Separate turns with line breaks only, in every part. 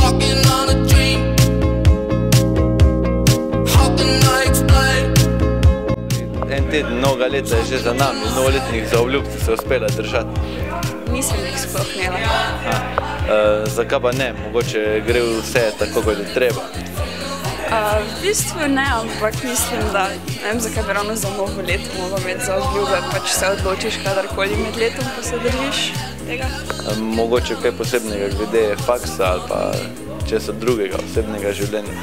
walking on a dream. How can I explain?
En teden, mnoga leta je že za nami, novoletnih zaobljubcev se uspela držati.
Nisem jih sploh imela.
Zakaj pa ne? Mogoče gre vse tako, kot je treba.
V bistvu ne, ampak mislim, da ne vem, zakaj bi ravno za novo leto mogla imeti za obljube, pač se odločiš kadarkoli med letom, pa se držiš tega.
Mogoče kaj posebnega glede faksa ali pa česa drugega, osebnega življenja.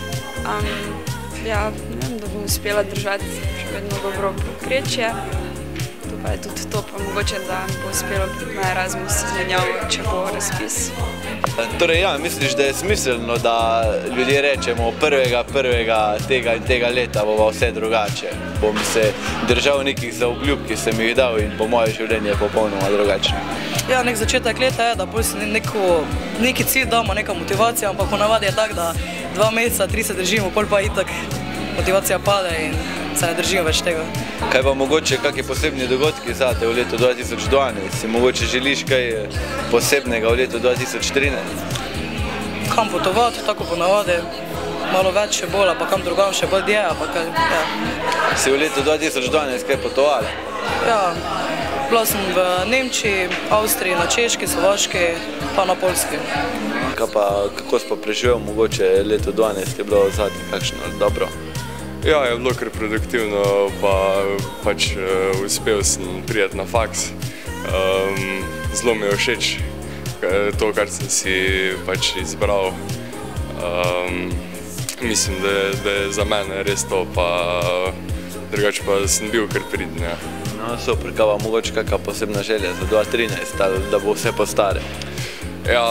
Ja, ne vem, da bom uspela držati še vedno dobro povprečje. To pa je tudi to, pa mogoče, da bo uspelo priti na Erasmus izmenjavo, če bo razpis.
Torej ja, misliš, da je smiselno, da ljudje rečemo 1.1. tega in tega leta bo vse drugače. Bom se držal nekih zaobljub, ki sem jih dal in bo moje življenje popolnoma drugačno.
Ja, nek začetek leta je, da bolj si neki cilj damo, neka motivacija, ampak ponavadi je tak, da 2 meseca, 3 se držimo, pol pa itak motivacija pade in se ne držimo več tega.
Kaj pa mogoče kakšni posebni dogodki zate v letu 2012? Si mogoče želiš kaj posebnega v letu 2013?
Kam potovati, tako ponavadi, malo več še bolj, pa kam drugam še bolj dje, pa kaj, ja.
Si v letu 2012 kaj potovali?
Ja, bila sem v Nemčiji, Avstriji, na Češki, Slovaški, pa na Poljski.
Kako si pa preživel mogoče leto 2012, je bilo zate kakšno dobro?
Ja, je bilo kar produktivno, pa pač uspel sem prijeti na faks. Zelo mi je všeč to, kar sem si pač izbral. Mislim, da je za mene res to, pa drugače pa sem bil kar priden.
No, super, kaj pa mogoče kakšna posebna želja za 2013, ali da bo vse po starem?
Ja,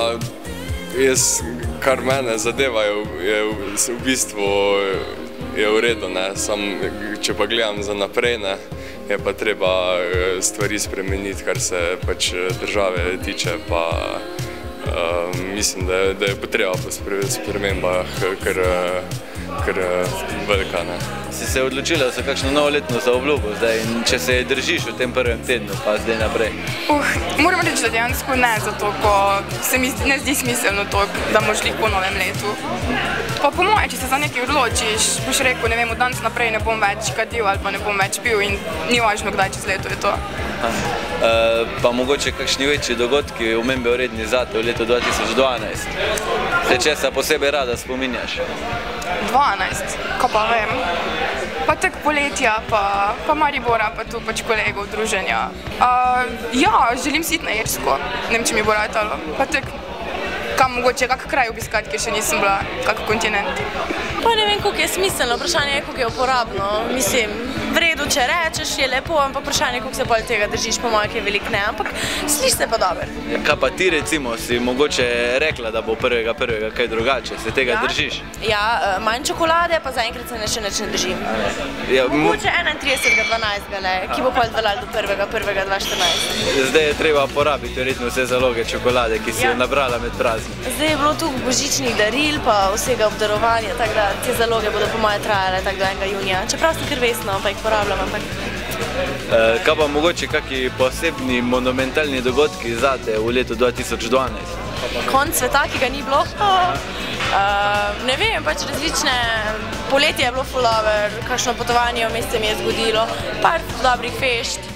kar mene zadeva, je v bistvu je v redu, samo če pa gledam za naprej, je pa treba stvari spremeniti, kar se pač države tiče, pa mislim, da je potreba po spremembah kar velika.
Si se odločila za kakšno novoletno zaobljubo zdaj in če se je držiš v tem prvem tednu, pa zdaj naprej?
Moram reči, da dejansko ne, zato ko se mi ne zdi smiselno to, da boš šli po novem letu. Pa po moje, če se za nekaj odločiš, boš rekel, ne vem, od danes naprej ne bom več kadil ali pa ne bom več pil in ni važno, kdaj čez leto je to.
Pa mogoče kakšni večji dogodki, omembe vredni zate v letu 2012? Te česa posebej rada spominjaš?
12, ko pa vem. Pa tak poletja, pa Maribora, pa tu pač kolegov, druženja. Ja, želim si iti na Irsko, ne vem, če mi bo ratalo. Pa tak, kam mogoče kak kraj obiskati, ker še nisem bila, kak kontinent.
Pa ne vem, koliko je smiselno, vprašanje je, koliko je uporabno. Mislim, v redu, če rečeš, je lepo, ampak vprašanje je, koliko se bolj tega držiš, po mojem, je veliko ne, ampak sliš se pa dober.
Kaj pa ti recimo, si mogoče rekla, da bo 1.1. kaj drugače, se tega držiš?
Ja, manj čokolade, pa zaenkrat se še nič ne držim. Mogoče 31.12, ki bo pa odveljal do 1.1.2014.
Zdaj je treba porabiti verjetno vse zaloge čokolade, ki si jo nabrala med prazniki.
Zdaj je bilo tu božičnih daril, pa vsega obdarovanja, tako da te zaloge bodo po moje trajale tako do 1. junija. Čeprav sem kar vesno, pa jih porabljam, ampak...
Kaj pa mogoče kakšni posebni monumentalni dogodki zate v letu 2012?
Konc sveta, ki ga ni bilo? Ne vem, pač različne... Poletje je bilo full over, kakšno potovanje vmes se mi je zgodilo, par dobrih fešt.